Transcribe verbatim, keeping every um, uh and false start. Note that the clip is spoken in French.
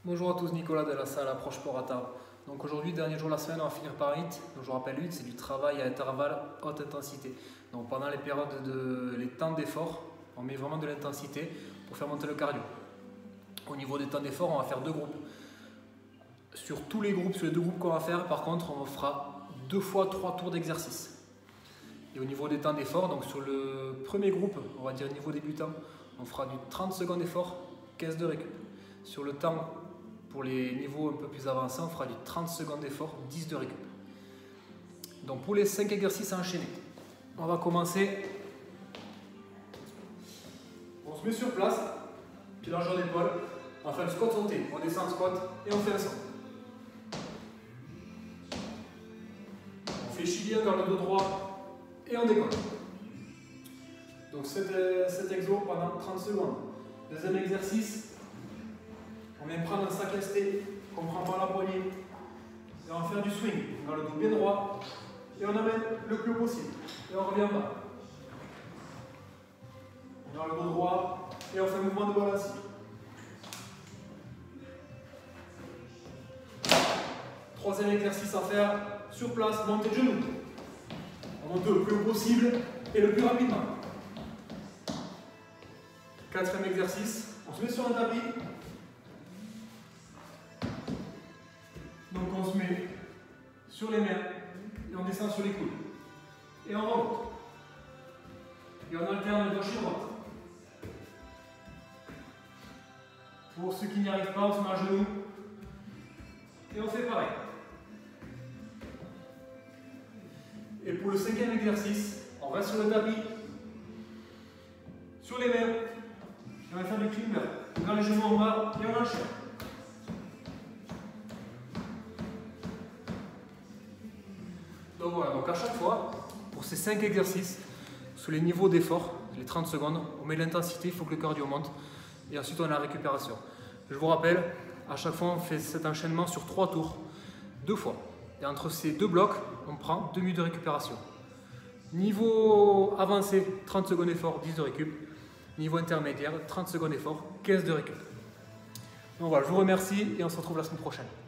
Bonjour à tous, Nicolas de la salle Approche Sport à Tarbes. Donc aujourd'hui, dernier jour de la semaine, on va finir par un hit. Donc je vous rappelle, le hit, c'est du travail à intervalles haute intensité. Donc pendant les périodes de les temps d'effort, on met vraiment de l'intensité pour faire monter le cardio. Au niveau des temps d'effort, on va faire deux groupes. Sur tous les groupes, sur les deux groupes qu'on va faire, par contre, on fera deux fois trois tours d'exercice. Et au niveau des temps d'effort, donc sur le premier groupe, on va dire niveau débutant, on fera du trente secondes d'effort, quinze de récup. Sur le temps pour les niveaux un peu plus avancés, on fera du trente secondes d'effort, dix de récup. Donc pour les cinq exercices à enchaîner, on va commencer. On se met sur place, puis largeur d'épaule, on fait un squat sauté, on descend en squat et on fait un saut. On fait chilien dans le dos droit et on décolle. Donc cet, cet exo pendant trente secondes. Deuxième exercice. On vient prendre un sac lesté qu'on prend par la poignée et on va faire du swing. On a le dos bien droit et on amène le plus haut possible. Et on revient en bas. On a le dos droit et on fait un mouvement de balance. Troisième exercice à faire sur place, montée de genoux. On monte le plus haut possible et le plus rapidement. Quatrième exercice, on se met sur un tapis. Donc on se met sur les mains et on descend sur les coudes. Et on remonte. Et on alterne gauche et droite. Pour ceux qui n'y arrivent pas, on se met à genoux. Et on fait pareil. Et pour le cinquième exercice, on reste sur le tapis. Sur les mains. Et on va faire du climber. On garde les genoux en bas et on enchaîne. Donc voilà, donc à chaque fois, pour ces cinq exercices, sous les niveaux d'effort, les trente secondes, on met l'intensité, il faut que le cardio monte, et ensuite on a la récupération. Je vous rappelle, à chaque fois on fait cet enchaînement sur trois tours, deux fois. Et entre ces deux blocs, on prend deux minutes de récupération. Niveau avancé, trente secondes d'effort, dix de récup. Niveau intermédiaire, trente secondes d'effort, quinze de récup. Donc voilà, je vous remercie et on se retrouve la semaine prochaine.